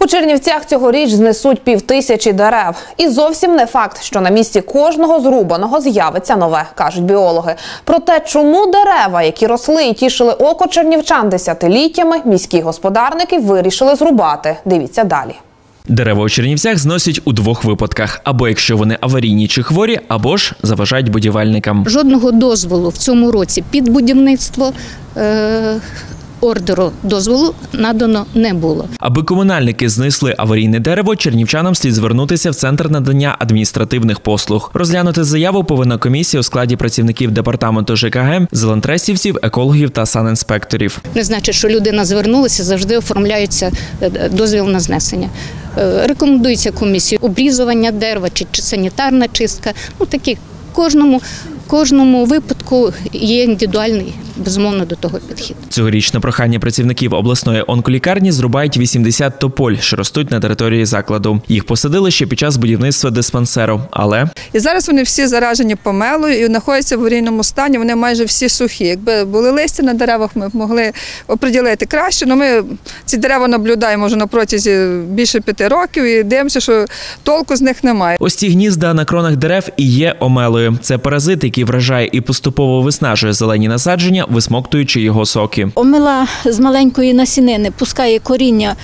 У Чернівцях цьогоріч знесуть 5000 дерев. І зовсім не факт, що на місці кожного зрубаного з'явиться нове, кажуть біологи. Проте, чому дерева, які росли і тішили око чернівчан десятиліттями, міські господарники вирішили зрубати? Дивіться далі. Дерева у Чернівцях зносять у двох випадках. Або якщо вони аварійні чи хворі, або ж заважають будівельникам. Жодного дозволу в цьому році під будівництво ордеру дозволу надано не було. Аби комунальники знесли аварійне дерево, чернівчанам слід звернутися в Центр надання адміністративних послуг. Розглянути заяву повинна комісія у складі працівників департаменту ЖКГ, зелентресівців, екологів та санінспекторів. Не значить, що людина звернулася, завжди оформляється дозвіл на знесення. Рекомендується комісії обрізування дерева чи санітарна чистка. Такі кожному випадку є індивідуальний, безумовно, до того підхід. Цьогоріч на прохання працівників обласної онколікарні зрубають 80 тополь, що ростуть на території закладу. Їх посадили ще під час будівництва диспансеру, але... І зараз вони всі заражені помелою і знаходяться в аварійному стані, вони майже всі сухі. Якби були листя на деревах, ми б могли оприділити краще, але ми ці дерева наблюдаємо вже на протязі більше 5 років і дивимося, що толку з них немає. Ось ці гнізда на кронах дерев і є омелою. Це паразит, який вражає і поступово виснажує зелені насадження, висмоктуючи його соки. Омела з маленької насінини пускає коріння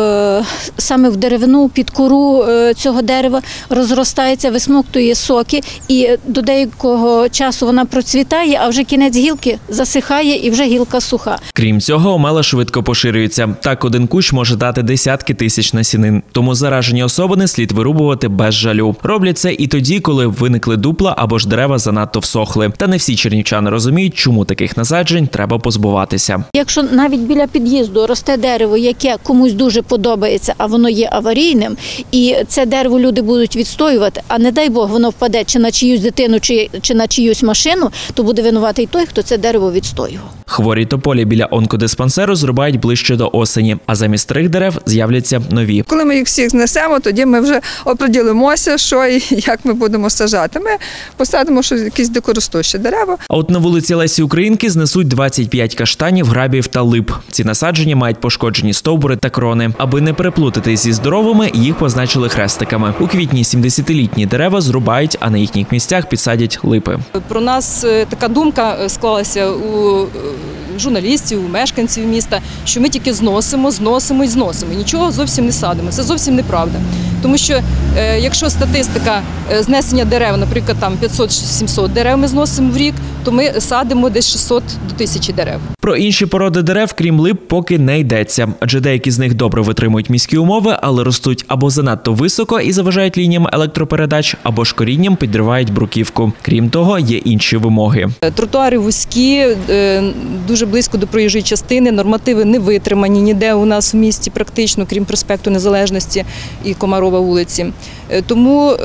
саме в деревину, під кору цього дерева, розростається, висмоктує соки і до деякого часу вона процвітає, а вже кінець гілки засихає і вже гілка суха. Крім цього, омела швидко поширюється. Так один кущ може дати десятки тисяч насінин. Тому заражені особини слід вирубувати без жалю. Роблять це і тоді, коли виникли дупла або ж дерева занадто всохли. Та не всі чернівчани розуміють, чому таких насаджень треба позбуватися. Якщо навіть біля під'їзду росте дерево, яке комусь дуже подобається, а воно є аварійним, і це дерево люди будуть відстоювати, а не дай Бог воно впаде чи на чиюсь дитину, чи на чиюсь машину, то буде винуватий той, хто це дерево відстоював. Хворі тополі біля онкодиспансеру зрубають ближче до осені, а замість старих дерев з'являться нові. Коли ми їх всіх знесемо, тоді ми вже оприділимося, що і як ми будемо саджати. Ми посадимо якісь дикоростущі дерева. А от на вулиці Лесі Українки знесуть 25 каштанів, грабів та лип. Ці насадження мають пошкоджені стовбури та крони. Аби не переплутати зі здоровими, їх позначили хрестиками. У квітні 70-літні дерева зрубають, а на їхніх місцях підсадять липи. Про нас така думка склалася у журналістів, у мешканців міста, що ми тільки зносимо, нічого зовсім не садимо. Це зовсім неправда. Тому що якщо статистика знесення дерев, наприклад, там 500-700 дерев ми зносимо в рік, то ми садимо десь 600 до 1000 дерев. Про інші породи дерев, крім лип, поки не йдеться. Адже деякі з них добре витримують міські умови, але ростуть або занадто високо і заважають лініям електропередач, або ж корінням підривають бруківку. Крім того, є інші вимоги. Тротуари вузькі, дуже близько до проїжджої частини, нормативи не витримані ніде у нас в місті практично, крім проспекту Незалежності і Комарова вулиці. Тому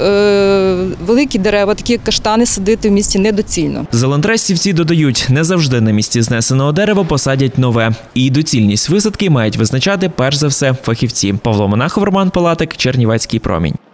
великі дерева, такі як каштани, садити в місті недоцільно. Зелентресівці додають, не завжди на місці знесеного дерева посадять нове. І доцільність висадки мають визначати перш за все фахівці. Павло Монахов, Роман Палатик, Чернівецький промінь.